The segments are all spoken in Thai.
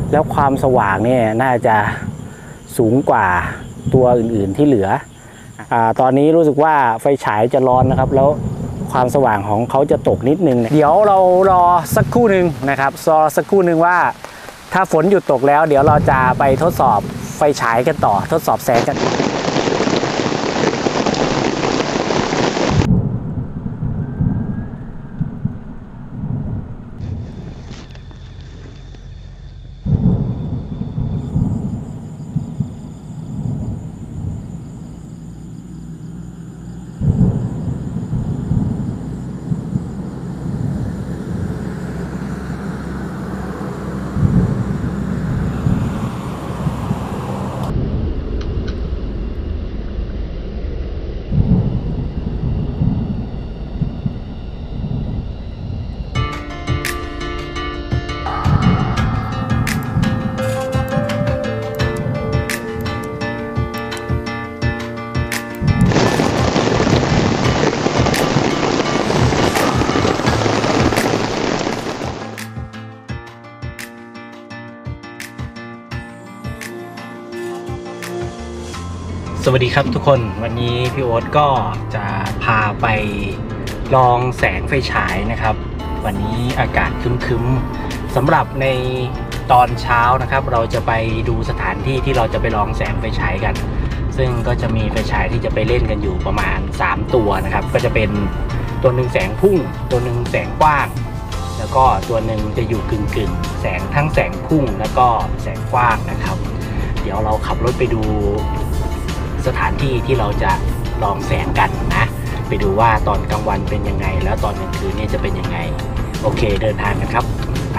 แล้วความสว่างเนี่ยน่าจะสูงกว่าตัวอื่นๆที่เหลือตอนนี้รู้สึกว่าไฟฉายจะร้อนนะครับแล้วความสว่างของเขาจะตกนิดนึงเดี๋ยวเรารอสักครู่หนึ่งนะครับรอสักครู่หนึ่งว่าถ้าฝนหยุดตกแล้วเดี๋ยวเราจะไปทดสอบไฟฉายกันต่อทดสอบแสงกันสวัสดีครับทุกคนวันนี้พี่โอ๊ตก็จะพาไปลองแสงไฟฉายนะครับวันนี้อากาศครึ้มๆสำหรับในตอนเช้านะครับเราจะไปดูสถานที่ที่เราจะไปลองแสงไฟฉายกันซึ่งก็จะมีไฟฉายที่จะไปเล่นกันอยู่ประมาณ3ตัวนะครับก็จะเป็นตัวหนึ่งแสงพุ่งตัวหนึ่งแสงกว้างแล้วก็ตัวหนึ่งจะอยู่กึ่งแสงทั้งแสงพุ่งแล้วก็แสงกว้างนะครับเดี๋ยวเราขับรถไปดูสถานที่ที่เราจะลองแสงกันนะไปดูว่าตอนกลางวันเป็นยังไงแล้วตอนกลางคืนเนี่ยจะเป็นยังไงโอเคเดินทางกันครับไป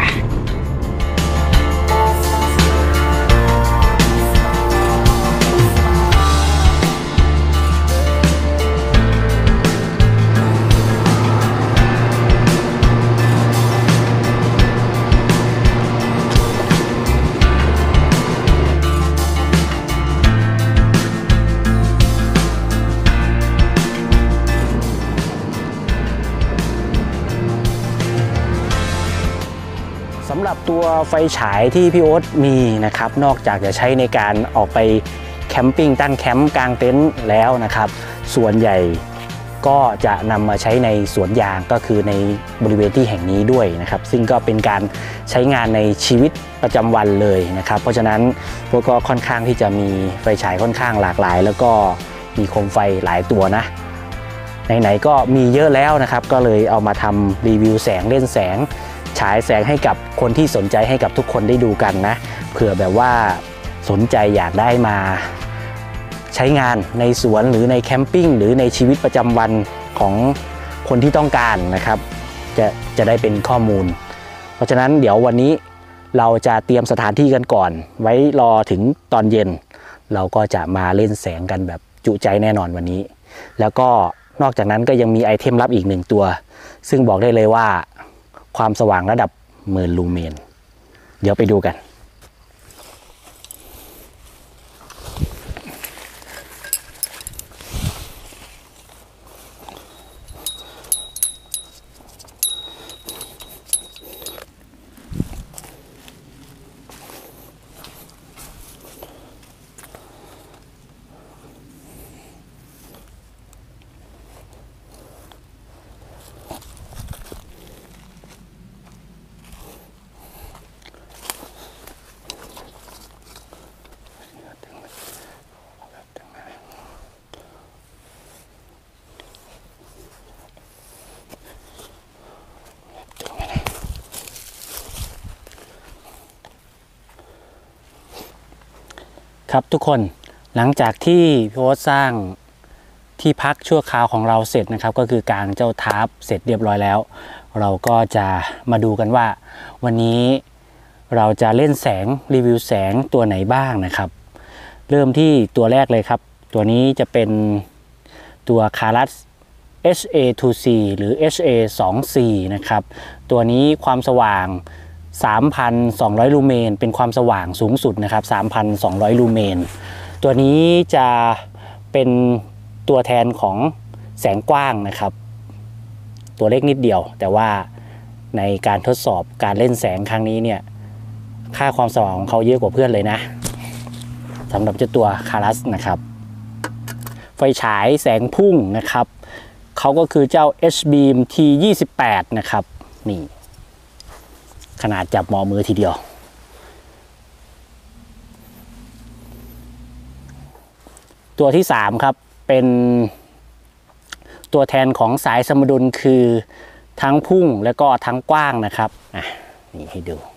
สำหรับตัวไฟฉายที่พี่โอ๊ตมีนะครับนอกจากจะใช้ในการออกไปแคมปิ้งตั้งแคมป์กลางเต็นท์แล้วนะครับส่วนใหญ่ก็จะนำมาใช้ในสวนยางก็คือในบริเวณที่แห่งนี้ด้วยนะครับซึ่งก็เป็นการใช้งานในชีวิตประจำวันเลยนะครับเพราะฉะนั้นพวกก็ค่อนข้างที่จะมีไฟฉายค่อนข้างหลากหลายแล้วก็มีโคมไฟหลายตัวนะไหนๆก็มีเยอะแล้วนะครับก็เลยเอามาทำรีวิวแสงเล่นแสงฉายแสงให้กับคนที่สนใจให้กับทุกคนได้ดูกันนะเผื่อแบบว่าสนใจอยากได้มาใช้งานในสวนหรือในแคมปิ้งหรือในชีวิตประจำวันของคนที่ต้องการนะครับจะได้เป็นข้อมูลเพราะฉะนั้นเดี๋ยววันนี้เราจะเตรียมสถานที่กันก่อนไว้รอถึงตอนเย็นเราก็จะมาเล่นแสงกันแบบจุใจแน่นอนวันนี้แล้วก็นอกจากนั้นก็ยังมีไอเทมลับอีก1ตัวซึ่งบอกได้เลยว่าความสว่างระดับ10,000 ลูเมนเดี๋ยวไปดูกันครับทุกคนหลังจากที่พี่โอ๊ตสร้างที่พักชั่วคราวของเราเสร็จนะครับก็คือกางเจ้าทาร์ปเสร็จเรียบร้อยแล้วเราก็จะมาดูกันว่าวันนี้เราจะเล่นแสงรีวิวแสงตัวไหนบ้างนะครับเริ่มที่ตัวแรกเลยครับตัวนี้จะเป็นตัว Karas HA2C หรือ HA2C นะครับตัวนี้ความสว่าง 3,200 ลูเมนเป็นความสว่างสูงสุดนะครับ 3,200 ลูเมนตัวนี้จะเป็นตัวแทนของแสงกว้างนะครับตัวเล็กนิดเดียวแต่ว่าในการทดสอบการเล่นแสงครั้งนี้เนี่ยค่าความสว่างของเขาเยอะกว่าเพื่อนเลยนะสำหรับเจ้าตัวคารัสนะครับไฟฉายแสงพุ่งนะครับเขาก็คือเจ้า H-Beam T28 นะครับนี่ขนาดจับหมอมือทีเดียวตัวที่3ครับเป็นตัวแทนของสายสมดุลคือทั้งพุ่งและก็ทั้งกว้างนะครับนี่ให้ดู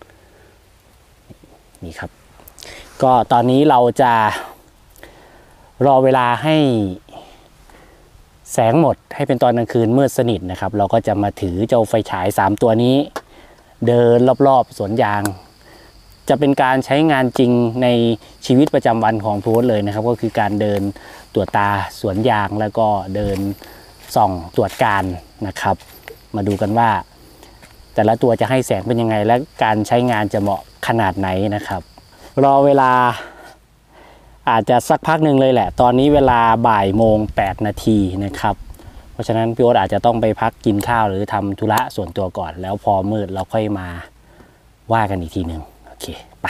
นี่ครับก็ตอนนี้เราจะรอเวลาให้แสงหมดให้เป็นตอนกลางคืนมืดสนิทนะครับเราก็จะมาถือเจ้าไฟฉาย3ตัวนี้เดินรอบๆสวนยางจะเป็นการใช้งานจริงในชีวิตประจำวันของพี่โอ๊ตเลยนะครับก็คือการเดินตรวจตาสวนยางแล้วก็เดินส่องตรวจการนะครับมาดูกันว่าแต่ละตัวจะให้แสงเป็นยังไงและการใช้งานจะเหมาะขนาดไหนนะครับรอเวลาอาจจะสักพักหนึ่งเลยแหละตอนนี้เวลาบ่ายโมง8 นาทีนะครับเพราะฉะนั้นพี่โอ๊ตอาจจะต้องไปพักกินข้าวหรือทำธุระส่วนตัวก่อนแล้วพอมืดเราค่อยมาว่ากันอีกทีหนึ่งโอเคไป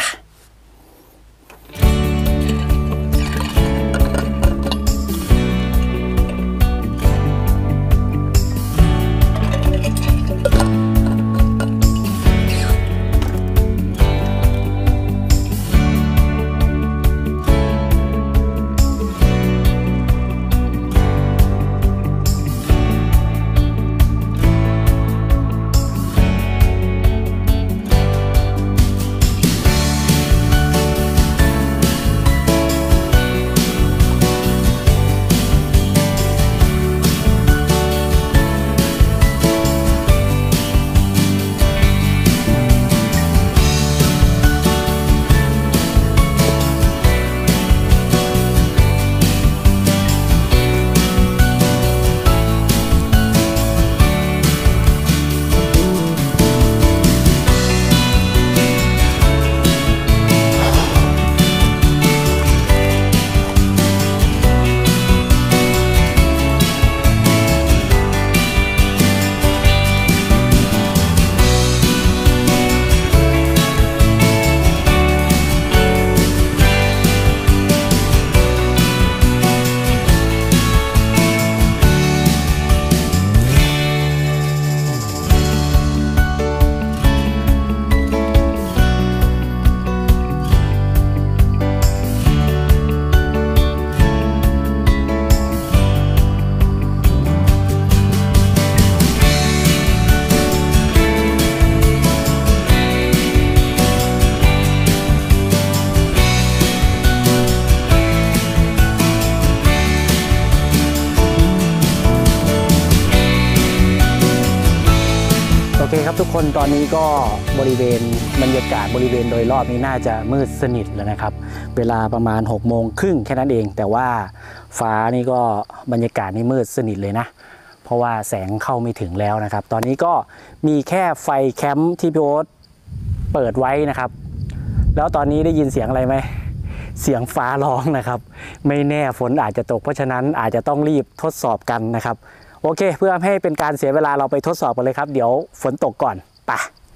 โอเคครับทุกคนตอนนี้ก็บริเวณบรรยากาศบริเวณโดยรอบนี้น่าจะมืดสนิทแล้วนะครับเวลาประมาณ6:30แค่นั้นเองแต่ว่าฟ้านี่ก็บรรยากาศนี่มืดสนิทเลยนะเพราะว่าแสงเข้าไม่ถึงแล้วนะครับตอนนี้ก็มีแค่ไฟแคมป์ที่พี่โอ๊ตเปิดไว้นะครับแล้วตอนนี้ได้ยินเสียงอะไรไหมเสียงฟ้าร้องนะครับไม่แน่ฝนอาจจะตกเพราะฉะนั้นอาจจะต้องรีบทดสอบกันนะครับโอเคเพื่อให้เป็นการเสียเวลาเราไปทดสอบกันเลยครับเดี๋ยวฝนตกก่อนไป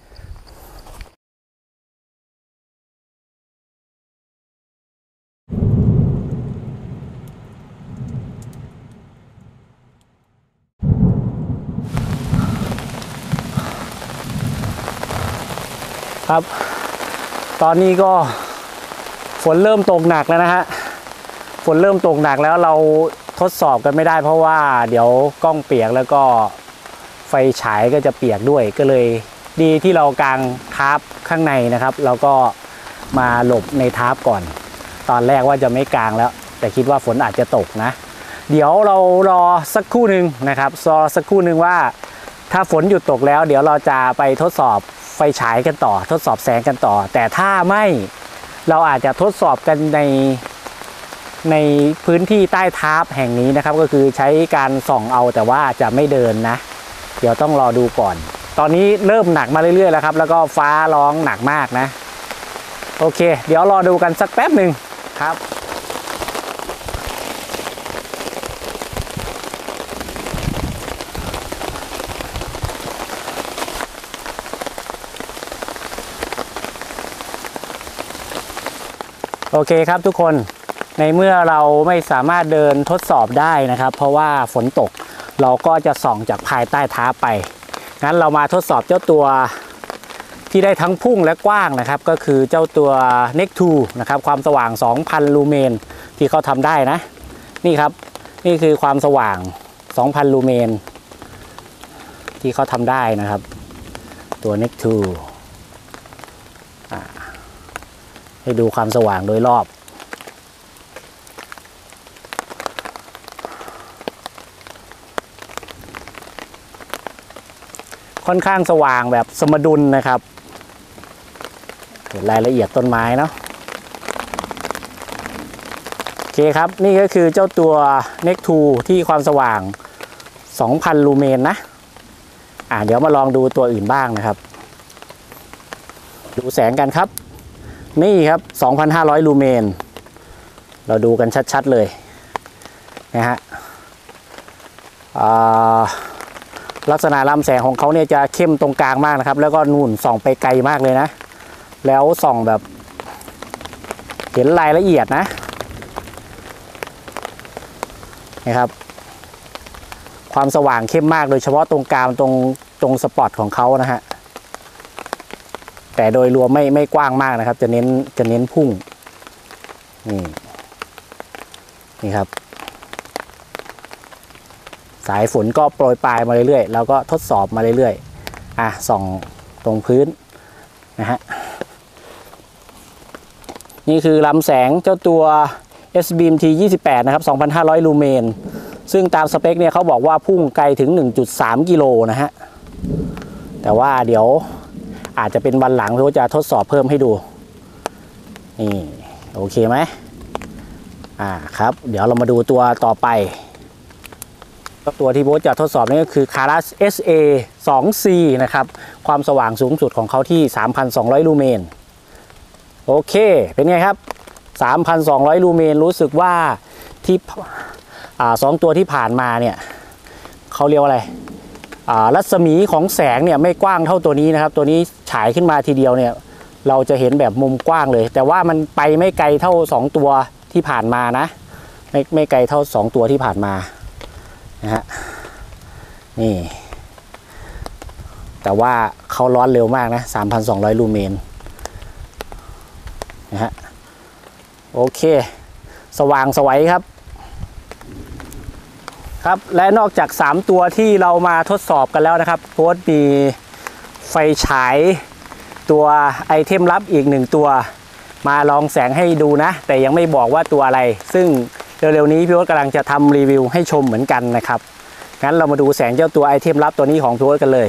ครับตอนนี้ก็ฝนเริ่มตกหนักแล้วนะฮะฝนเริ่มตกหนักแล้วเราทดสอบกันไม่ได้เพราะว่าเดี๋ยวกล้องเปียกแล้วก็ไฟฉายก็จะเปียกด้วยก็เลยดีที่เรากางทาร์ปข้างในนะครับเราก็มาหลบในทาร์ปก่อนตอนแรกว่าจะไม่กางแล้วแต่คิดว่าฝนอาจจะตกนะเดี๋ยวเรารอสักครู่หนึ่งนะครับรอสักครู่หนึ่งว่าถ้าฝนหยุดตกแล้วเดี๋ยวเราจะไปทดสอบไฟฉายกันต่อทดสอบแสงกันต่อแต่ถ้าไม่เราอาจจะทดสอบกันในพื้นที่ใต้ทาร์ปแห่งนี้นะครับก็คือใช้การส่องเอาแต่ว่าจะไม่เดินนะเดี๋ยวต้องรอดูก่อนตอนนี้เริ่มหนักมาเรื่อยๆแล้วครับแล้วก็ฟ้าร้องหนักมากนะโอเคเดี๋ยวรอดูกันสักแป๊บหนึ่งครับโอเคครับทุกคนในเมื่อเราไม่สามารถเดินทดสอบได้นะครับเพราะว่าฝนตกเราก็จะส่องจากภายใต้ท้าไปงั้นเรามาทดสอบเจ้าตัวที่ได้ทั้งพุ่งและกว้างนะครับก็คือเจ้าตัว Neck 2นะครับความสว่าง 2,000 ลูเมนที่เขาทำได้นะนี่ครับนี่คือความสว่าง 2,000 ลูเมนที่เขาทำได้นะครับตัว Neck 2ให้ดูความสว่างโดยรอบค่อนข้างสว่างแบบสมดุลนะครับเห็นรายละเอียดต้นไม้เนาะโอเคครับนี่ก็คือเจ้าตัว Neck 2ที่ความสว่าง 2,000 ลูเมนนะเดี๋ยวมาลองดูตัวอื่นบ้างนะครับดูแสงกันครับนี่ครับ 2,500 ลูเมนเราดูกันชัดๆเลยนะฮะลักษณะลำแสงของเขาเนี่ยจะเข้มตรงกลางมากนะครับแล้วก็นู่นส่องไปไกลมากเลยนะแล้วส่องแบบเห็นรายละเอียดนะนะครับความสว่างเข้มมากโดยเฉพาะตรงกลางตรงสปอตของเขานะฮะแต่โดยรวมไม่กว้างมากนะครับจะเน้นพุ่งนี่ครับสายฝนก็โปรยปลายมาเรื่อยๆแล้วก็ทดสอบมาเรื่อยๆส่องตรงพื้นนะฮะนี่คือลำแสงเจ้าตัว S-Beam T28 นะครับ 2,500 ลูเมนซึ่งตามสเปคเนี่ยเขาบอกว่าพุ่งไกลถึง 1.3 กิโลนะฮะแต่ว่าเดี๋ยวอาจจะเป็นวันหลังเพื่อจะทดสอบเพิ่มให้ดูนี่โอเคไหมครับเดี๋ยวเรามาดูตัวต่อไปตัวที่โบ๊ทจะทดสอบนี่ก็คือ Caras SA 2C นะครับความสว่างสูงสุดของเขาที่ 3,200 ลูเมนโอเคเป็นไงครับ 3,200 ลูเมนรู้สึกว่าที่2ตัวที่ผ่านมาเนี่ยเขาเรียกว่าอะไรรัศมีของแสงเนี่ยไม่กว้างเท่าตัวนี้นะครับตัวนี้ฉายขึ้นมาทีเดียวเนี่ยเราจะเห็นแบบมุมกว้างเลยแต่ว่ามันไปไม่ไกลเท่า2ตัวที่ผ่านมานะไม่ไกลเท่า2ตัวที่ผ่านมานะฮะนี่แต่ว่าเขาร้อนเร็วมากนะ 3,200 ลูเมนนะฮะโอเคสว่างสวยครับและนอกจาก3ตัวที่เรามาทดสอบกันแล้วนะครับโค้ดมีไฟฉายตัวไอเทมลับอีก1ตัวมาลองแสงให้ดูนะแต่ยังไม่บอกว่าตัวอะไรซึ่งเร็วๆนี้พี่โอ๊ตกำลังจะทำรีวิวให้ชมเหมือนกันนะครับงั้นเรามาดูแสงเจ้าตัวไอเทมลับตัวนี้ของพี่โอ๊ตกันเลย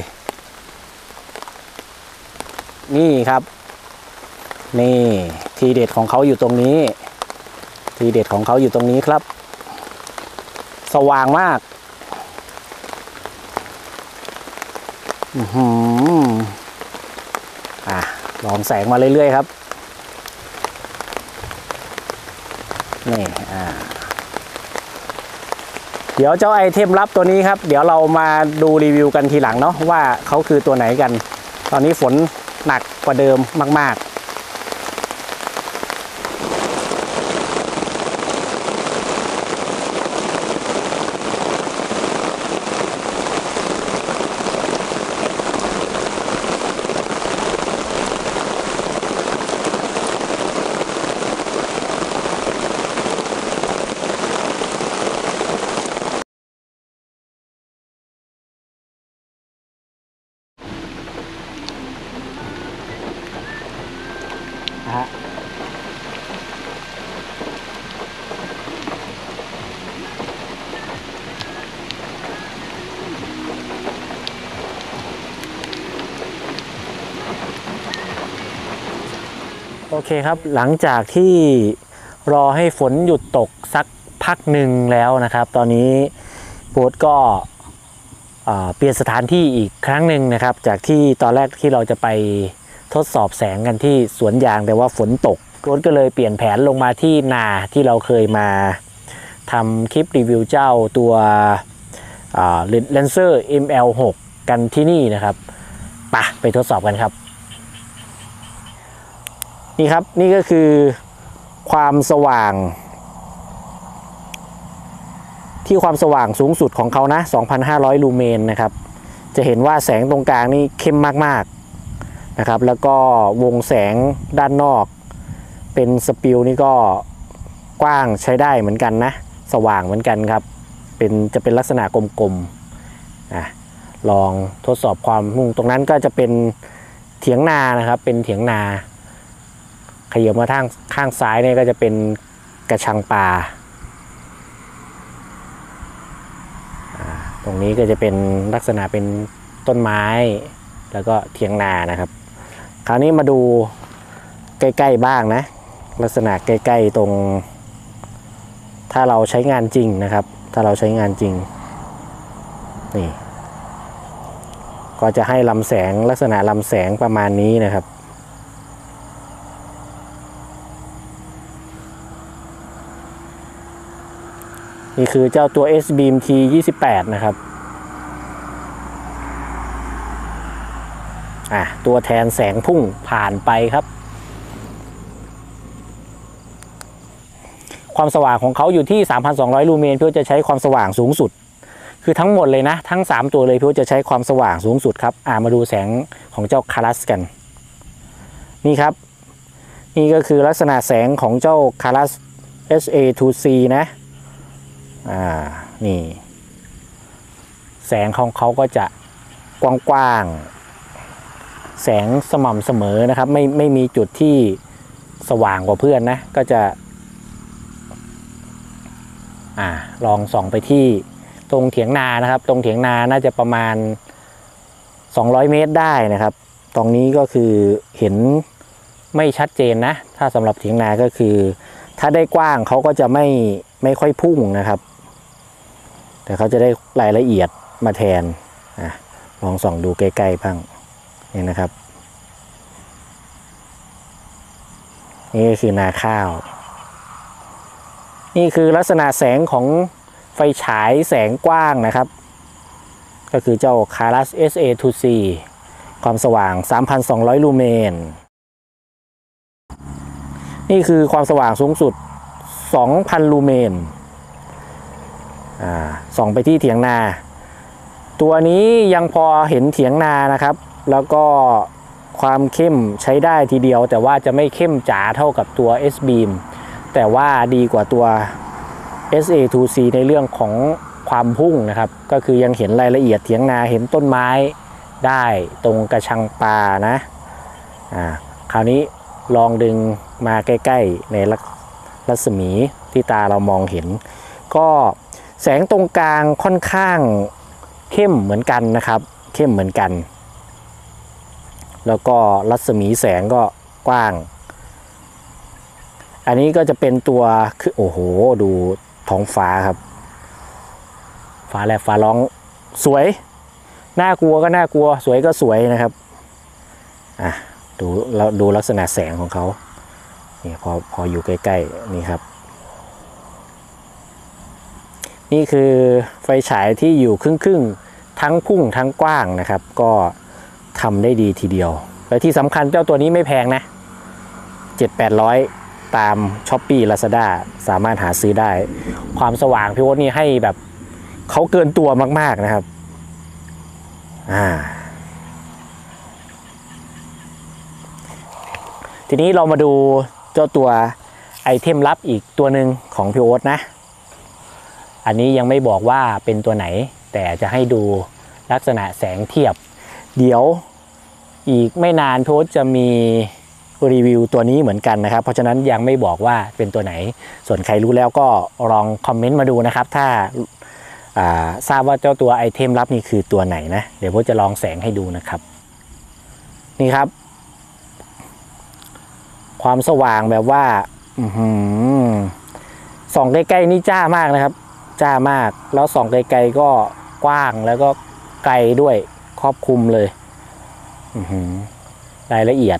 นี่ครับนี่ทีเด็ดของเขาอยู่ตรงนี้ทีเด็ดของเขาอยู่ตรงนี้ครับสว่างมากลองแสงมาเรื่อยๆครับนี่เดี๋ยวเจ้าไอเทมลับตัวนี้ครับเดี๋ยวเรามาดูรีวิวกันทีหลังเนาะว่าเขาคือตัวไหนกันตอนนี้ฝนหนักกว่าเดิมมากๆโอเคครับหลังจากที่รอให้ฝนหยุดตกสักพักหนึ่งแล้วนะครับตอนนี้โบ๊ทก็เปลี่ยนสถานที่อีกครั้งหนึ่งนะครับจากที่ตอนแรกที่เราจะไปทดสอบแสงกันที่สวนยางแต่ว่าฝนตกโบ๊ทก็เลยเปลี่ยนแผนลงมาที่นาที่เราเคยมาทำคลิปรีวิวเจ้าตัวLancer ML6 กันที่นี่นะครับไปทดสอบกันครับนี่ครับนี่ก็คือความสว่างสูงสุดของเขานะ 2,500 ลูเมนนะครับจะเห็นว่าแสงตรงกลางนี่เข้มมากๆนะครับแล้วก็วงแสงด้านนอกเป็นสปิลนี่ก็กว้างใช้ได้เหมือนกันนะสว่างเหมือนกันครับจะเป็นลักษณะกลมๆลองทดสอบความนุ่งตรงนั้นก็จะเป็นเถียงนานะครับเป็นเถียงนาขยับมาทางข้างซ้ายเนี่ยก็จะเป็นกระชังปลาตรงนี้ก็จะเป็นลักษณะเป็นต้นไม้แล้วก็เถียงนานะครับคราวนี้มาดูใกล้ๆบ้างนะลักษณะใกล้ๆตรงถ้าเราใช้งานจริงนะครับถ้าเราใช้งานจริงนี่ก็จะให้ลำแสงลักษณะลำแสงประมาณนี้นะครับนี่คือเจ้าตัว S-Beam T28 นะครับตัวแทนแสงพุ่งผ่านไปครับความสว่างของเขาอยู่ที่ 3,200 ลูเมนเพื่อจะใช้ความสว่างสูงสุดคือทั้งหมดเลยนะทั้ง3ตัวเลยเพื่อจะใช้ความสว่างสูงสุดครับมาดูแสงของเจ้าคารัสกันนี่ครับนี่ก็คือลักษณะแสงของเจ้าคารัส SA2C นะนี่แสงของเขาก็จะกว้างๆแสงสม่ำเสมอนะครับไม่มีจุดที่สว่างกว่าเพื่อนนะก็จะลองส่องไปที่ตรงเถียงนานะครับตรงเถียงนาน่าจะประมาณ200 เมตรได้นะครับตรงนี้ก็คือเห็นไม่ชัดเจนนะถ้าสำหรับเถียงนาก็คือถ้าได้กว้างเขาก็จะไม่ค่อยพุ่งนะครับแต่เขาจะได้รายละเอียดมาแทนลองส่องดูใกล้ๆบ้างนี่นะครับนี่คือนาข้าวนี่คือลักษณะแสงของไฟฉายแสงกว้างนะครับก็คือเจ้า Caras SA2C ความสว่าง 3,200 ลูเมนนี่คือความสว่างสูงสุด 2,000 ลูเมนส่องไปที่เถียงนาตัวนี้ยังพอเห็นเถียงนานะครับแล้วก็ความเข้มใช้ได้ทีเดียวแต่ว่าจะไม่เข้มจ๋าเท่ากับตัว S-Beam แต่ว่าดีกว่าตัว SA2C ในเรื่องของความพุ่งนะครับก็คือยังเห็นรายละเอียดเถียงนาเห็นต้นไม้ได้ตรงกระชังปลานะคราวนี้ลองดึงมาใกล้ๆในรัศมีที่ตาเรามองเห็นก็แสงตรงกลางค่อนข้างเข้มเหมือนกันนะครับเข้มเหมือนกันแล้วก็รัศมีแสงก็กว้างอันนี้ก็จะเป็นตัวคือโอ้โหดูท้องฟ้าครับฟ้าแลบฟ้าร้องสวยน่ากลัวก็น่ากลัวสวยก็สวยนะครับดูลักษณะแสงของเขานี่พออยู่ใกล้ๆนี่ครับนี่คือไฟฉายที่อยู่ครึ่งทั้งพุ่งทั้งกว้างนะครับก็ทำได้ดีทีเดียวและที่สำคัญเจ้าตัวนี้ไม่แพงนะ 700-800 ตาม Shopee Lazada สามารถหาซื้อได้ความสว่างพี่โอ๊ตนี่ให้แบบเขาเกินตัวมากๆนะครับทีนี้เรามาดูเจ้าตัวไอเทมลับอีกตัวหนึ่งของพี่โอ๊ตนะอันนี้ยังไม่บอกว่าเป็นตัวไหนแต่จะให้ดูลักษณะแสงเทียบเดี๋ยวอีกไม่นานพี่โอ๊ตจะมีรีวิวตัวนี้เหมือนกันนะครับเพราะฉะนั้นยังไม่บอกว่าเป็นตัวไหนส่วนใครรู้แล้วก็ลองคอมเมนต์มาดูนะครับถ้าทราบว่าเจ้าตัวไอเทมลับนี่คือตัวไหนนะเดี๋ยวผมจะลองแสงให้ดูนะครับนี่ครับความสว่างแบบว่าส่องใกล้ๆนี่จ้ามากนะครับจ้ามากแล้วส่องไกลๆก็กว้างแล้วก็ไกลด้วยครอบคลุมเลยรายละเอียด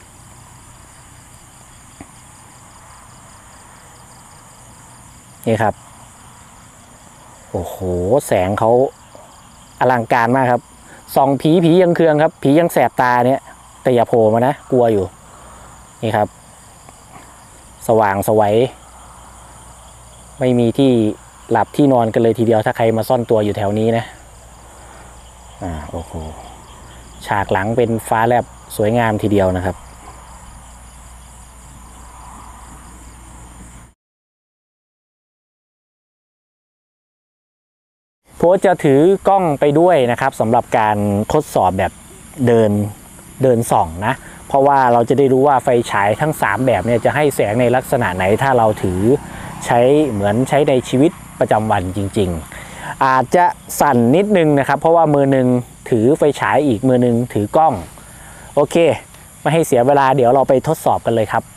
นี่ครับโอ้โหแสงเขาอลังการมากครับส่องผียังเคืองครับผียังแสบตาเนี่ยแต่อย่าโผล่มานะกลัวอยู่นี่ครับสว่างสวัยไม่มีที่หลับที่นอนกันเลยทีเดียวถ้าใครมาซ่อนตัวอยู่แถวนี้นะโอ้โหฉากหลังเป็นฟ้าแลบสวยงามทีเดียวนะครับโพสจะถือกล้องไปด้วยนะครับสำหรับการทดสอบแบบเดินส่องนะเพราะว่าเราจะได้รู้ว่าไฟฉายทั้ง3แบบเนี่ยจะให้แสงในลักษณะไหนถ้าเราถือใช้เหมือนใช้ในชีวิตประจำวันจริงๆอาจจะสั่นนิดนึงนะครับเพราะว่ามือหนึ่งถือไฟฉายอีกมือหนึ่งถือกล้องโอเคไม่ให้เสียเวลาเดี๋ยวเราไปทดสอบกันเลยครับ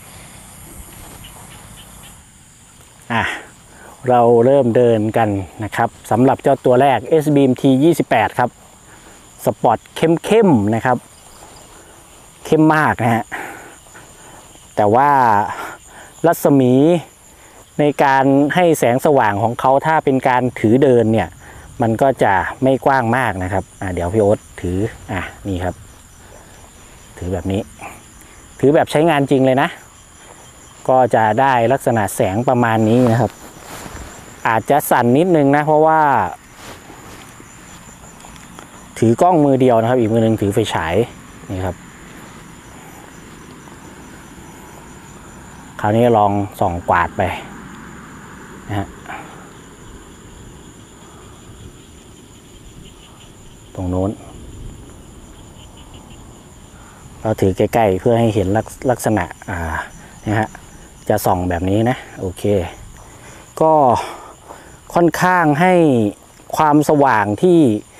เราเริ่มเดินกันนะครับสำหรับเจ้าตัวแรก S-Beam T28 ครับสปอตเข้มๆนะครับเข้มมากนะฮะแต่ว่ารัศมีในการให้แสงสว่างของเขาถ้าเป็นการถือเดินเนี่ยมันก็จะไม่กว้างมากนะครับเดี๋ยวพี่โอ๊ตถือนี่ครับถือแบบนี้ถือแบบใช้งานจริงเลยนะก็จะได้ลักษณะแสงประมาณนี้นะครับอาจจะสั่นนิดนึงนะเพราะว่าถือกล้องมือเดียวนะครับอีกมือนึงถือไฟฉายนี่ครับคราวนี้ลองส่องกวาดไปนะฮะตรงโน้นเราถือใกล้ๆเพื่อให้เห็นลักษณะนะฮะจะส่องแบบนี้นะโอเคก็ค่อนข้างให้ความสว่างที่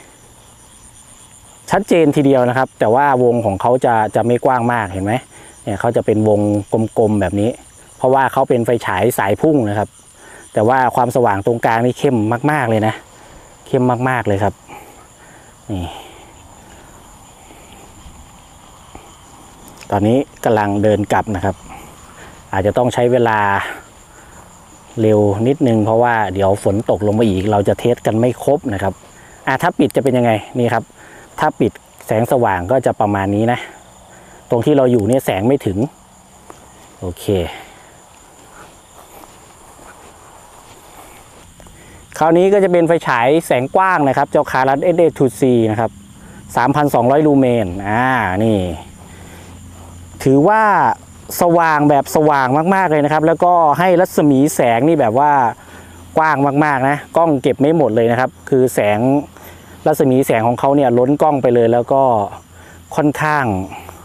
ชัดเจนทีเดียวนะครับแต่ว่าวงของเขาจะไม่กว้างมากเห็นไหมเนี่ยเขาจะเป็นวงกลมๆแบบนี้เพราะว่าเขาเป็นไฟฉายสายพุ่งนะครับแต่ว่าความสว่างตรงกลางนี่เข้มมากๆเลยนะเข้มมากๆเลยครับนี่ตอนนี้กำลังเดินกลับนะครับอาจจะต้องใช้เวลาเร็วนิดนึงเพราะว่าเดี๋ยวฝนตกลงมาอีกเราจะเทสกันไม่ครบนะครับถ้าปิดจะเป็นยังไงนี่ครับถ้าปิดแสงสว่างก็จะประมาณนี้นะตรงที่เราอยู่เนี่ยแสงไม่ถึงโอเคคราวนี้ก็จะเป็นไฟฉายแสงกว้างนะครับเจ้าคารัส SA2C นะครับ 3,200 ลูเมนนี่ถือว่าสว่างแบบสว่างมากๆเลยนะครับแล้วก็ให้รัศมีแสงนี่แบบว่ากว้างมากๆนะกล้องเก็บไม่หมดเลยนะครับคือแสงรัศมีแสงของเขาเนี่ยล้นกล้องไปเลยแล้วก็ค่อนข้าง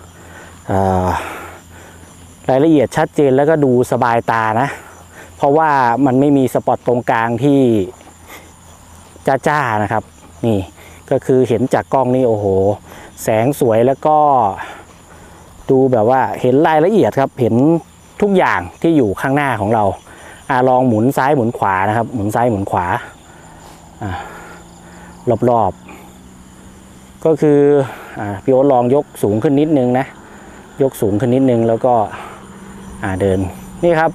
รายละเอียดชัดเจนแล้วก็ดูสบายตานะเพราะว่ามันไม่มีสปอตตรงกลางที่จ้าๆนะครับนี่ก็คือเห็นจากกล้องนี่โอ้โหแสงสวยแล้วก็ดูแบบว่าเห็นรายละเอียดครับเห็นทุกอย่างที่อยู่ข้างหน้าของเราลองหมุนซ้ายหมุนขวานะครับหมุนซ้ายหมุนขวารอบๆก็คือพี่โอ๊ตลองยกสูงขึ้นนิดนึงนะยกสูงขึ้นนิดนึงแล้วก็เดินนี่ครับ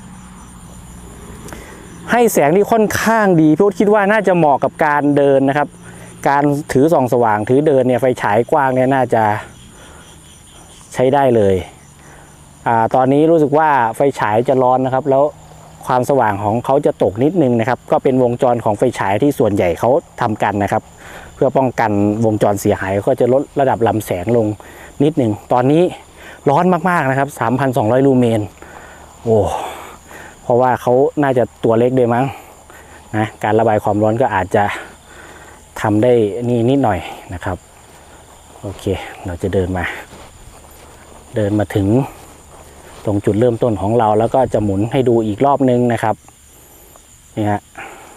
ให้แสงที่ค่อนข้างดีพี่โอ๊ตคิดว่าน่าจะเหมาะกับการเดินนะครับการถือส่องสว่างถือเดินเนี่ยไฟฉายกว้างเนี่ยน่าจะใช้ได้เลยตอนนี้รู้สึกว่าไฟฉายจะร้อนนะครับแล้วความสว่างของเขาจะตกนิดนึงนะครับก็เป็นวงจรของไฟฉายที่ส่วนใหญ่เขาทำกันนะครับเพื่อป้องกันวงจรเสียหายก็จะลดระดับลำแสงลงนิดนึงตอนนี้ร้อนมากๆนะครับ 3,200 ลูเมนโอ้เพราะว่าเขาน่าจะตัวเล็กด้วยมั้งนะการระบายความร้อนก็อาจจะทำได้นี่นิดหน่อยนะครับโอเคเราจะเดินมาถึงตรงจุดเริ่มต้นของเราแล้วก็จะหมุนให้ดูอีกรอบนึงนะครับนี่ฮะ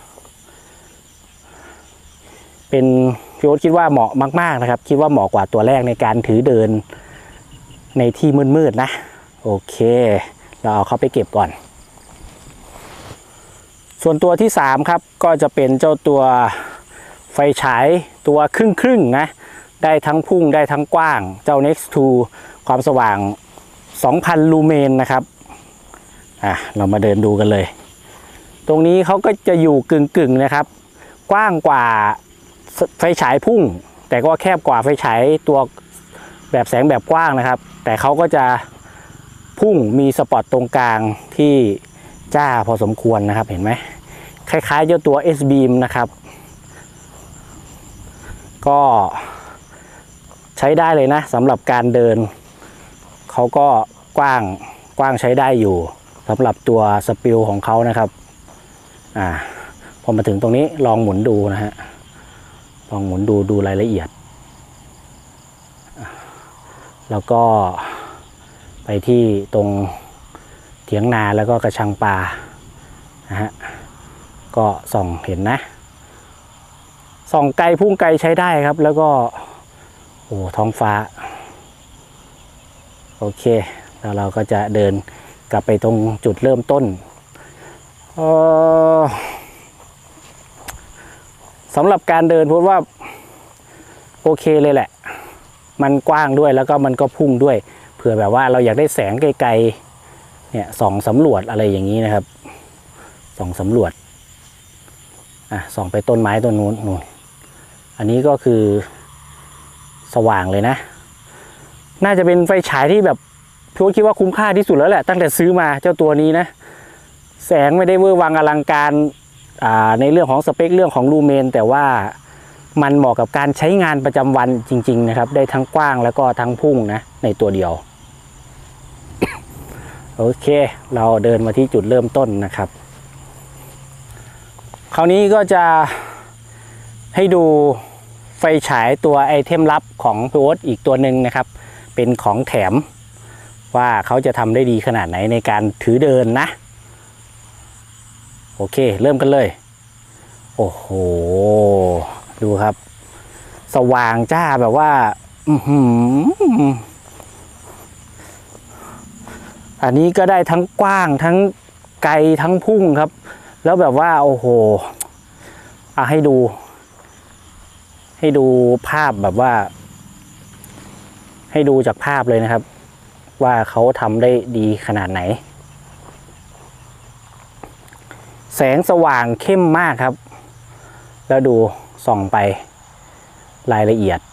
เป็นพี่โอ๊ตคิดว่าเหมาะมากๆนะครับคิดว่าเหมาะกว่าตัวแรกในการถือเดินในที่มืดๆนะโอเคเราเอาเข้าไปเก็บก่อนส่วนตัวที่3ครับก็จะเป็นเจ้าตัวไฟฉายตัวครึ่งนะได้ทั้งพุ่งได้ทั้งกว้างเจ้า Next 2ความสว่าง 2,000 ลูเมนนะครับเรามาเดินดูกันเลยตรงนี้เขาก็จะอยู่กึ่งนะครับกว้างกว่าไฟฉายพุ่งแต่ก็แคบกว่าไฟฉายตัวแบบแสงแบบกว้างนะครับแต่เขาก็จะพุ่งมีสปอตตรงกลางที่จ้าพอสมควรนะครับเห็นไหมคล้ายๆเจ้าตัว S-Beam นะครับก็ใช้ได้เลยนะสำหรับการเดินเขาก็กว้างใช้ได้อยู่สำหรับตัวสปิลของเขานะครับพอมาถึงตรงนี้ลองหมุนดูนะฮะลองหมุนดูรายละเอียดแล้วก็ไปที่ตรงเถียงนาแล้วก็กระชังปลานะฮะก็ส่องเห็นนะส่องไกลพุ่งไกลใช้ได้ครับแล้วก็โอ้ท้องฟ้าโอเคแล้วเราก็จะเดินกลับไปตรงจุดเริ่มต้นสำหรับการเดินพูดว่าโอเคเลยแหละมันกว้างด้วยแล้วก็มันก็พุ่งด้วยเผื่อแบบว่าเราอยากได้แสงไกลๆเนี่ยส่องสำรวจอะไรอย่างนี้นะครับส่องสำรวจส่องไปต้นไม้ต้นนู้นอันนี้ก็คือสว่างเลยนะน่าจะเป็นไฟฉายที่แบบพี่คิดว่าคุ้มค่าที่สุดแล้วแหละตั้งแต่ซื้อมาเจ้าตัวนี้นะแสงไม่ได้เวอร์วังอลังการในเรื่องของสเปคเรื่องของลูเมนแต่ว่ามันเหมาะกับการใช้งานประจำวันจริงๆนะครับได้ทั้งกว้างแล้วก็ทั้งพุ่งนะในตัวเดียว โอเคเราเดินมาที่จุดเริ่มต้นนะครับคราวนี้ก็จะให้ดูไฟฉายตัวไอเทมลับของพี่โอ๊ตอีกตัวหนึ่งนะครับเป็นของแถมว่าเขาจะทำได้ดีขนาดไหนในการถือเดินนะโอเคเริ่มกันเลยโอ้โหดูครับสว่างจ้าแบบว่าอันนี้ก็ได้ทั้งกว้างทั้งไกลทั้งพุ่งครับแล้วแบบว่าโอ้โหให้ดูภาพแบบว่าให้ดูจากภาพเลยนะครับว่าเขาทำได้ดีขนาดไหนแสงสว่างเข้มมากครับแล้วดูส่องไปรายละเอียด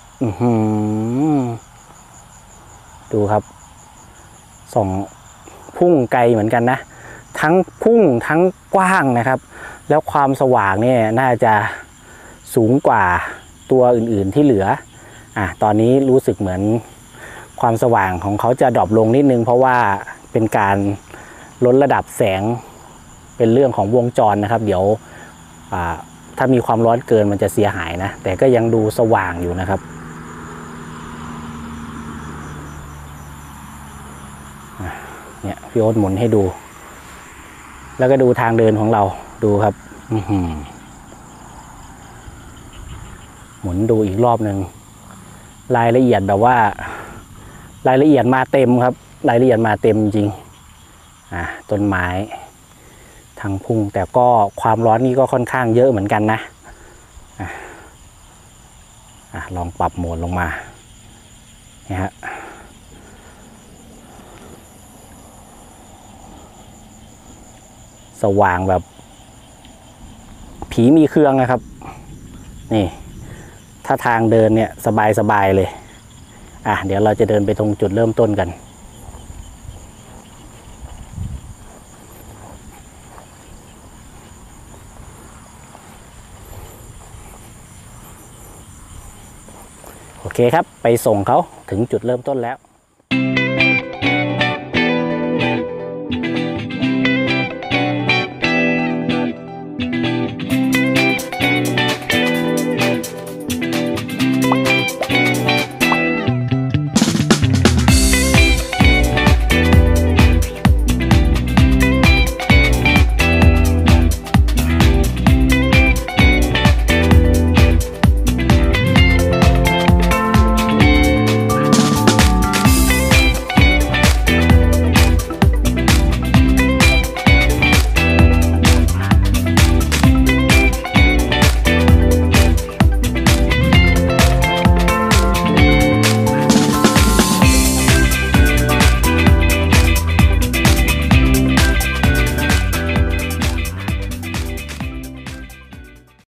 ดูครับส่องพุ่งไกลเหมือนกันนะทั้งพุ่งทั้งกว้างนะครับแล้วความสว่างเนี่ยน่าจะสูงกว่าตัวอื่นๆที่เหลือตอนนี้รู้สึกเหมือนความสว่างของเขาจะดรอปลงนิดนึงเพราะว่าเป็นการลดระดับแสงเป็นเรื่องของวงจรนะครับเดี๋ยวถ้ามีความร้อนเกินมันจะเสียหายนะแต่ก็ยังดูสว่างอยู่นะครับเนี่ยพี่โอ๊ตหมุนให้ดูแล้วก็ดูทางเดินของเราดูครับหมุนดูอีกรอบหนึ่งรายละเอียดแบบว่ารายละเอียดมาเต็มครับรายละเอียดมาเต็มจริงต้นไม้ทางพุ่งแต่ก็ความร้อนนี่ก็ค่อนข้างเยอะเหมือนกันนะลองปรับโหมดลงมาเนี่ยฮะสว่างแบบผีมีเครื่องนะครับนี่ถ้าทางเดินเนี่ยสบายเลยเดี๋ยวเราจะเดินไปตรงจุดเริ่มต้นกันโอเคครับไปส่งเขาถึงจุดเริ่มต้นแล้ว